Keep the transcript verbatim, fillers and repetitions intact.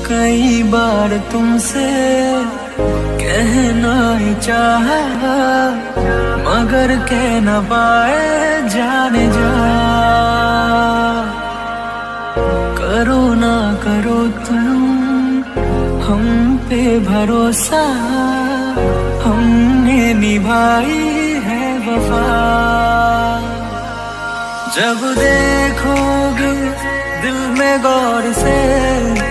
कई बार तुमसे कहना ही चाहा, मगर कह न पाए जाने जा। करो ना करो तुम हम पे भरोसा, हमने निभाई है वफा। जब देखोगे दिल में गौर से